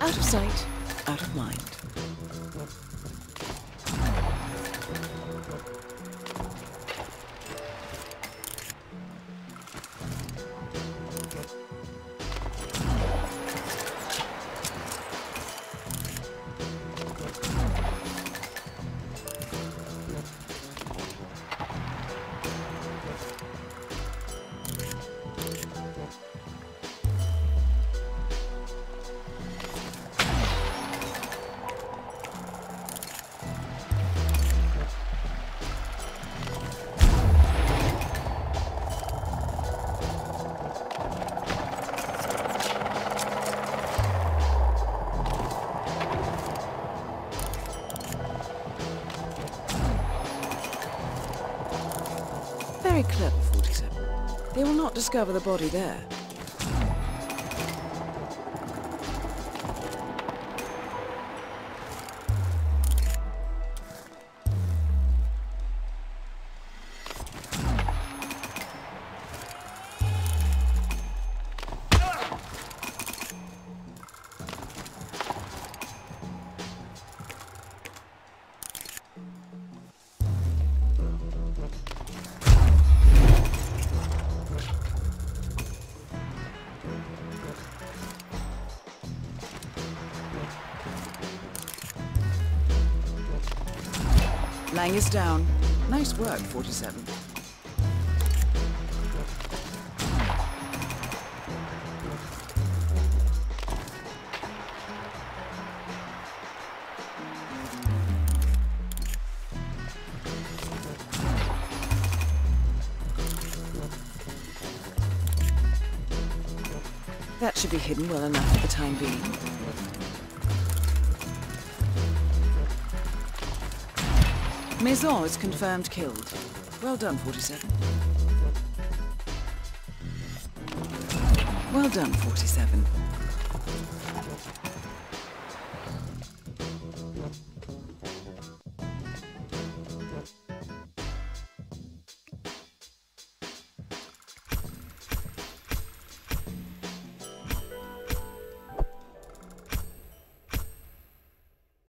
Out of sight, out of mind. Very clever, 47. They will not discover the body there. Lang is down. Nice work, 47. That should be hidden well enough for the time being. Maison is confirmed killed. Well done, 47. Well done, 47.